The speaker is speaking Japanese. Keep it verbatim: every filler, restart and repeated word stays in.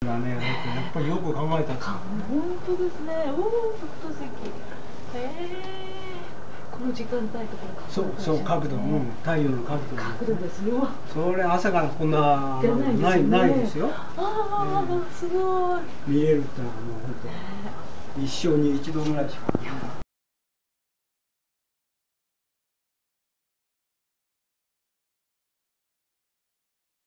だね、やっぱりよく考えた。 本当ですね。おお、特等席。へえ。この時間帯とこれそうそう角度、うん、太陽の角度。 角度ですよ。 それ朝からこんなないないですよ。 ああ、すごい。 見れるってのはもう本当一生に一度ぐらいしか。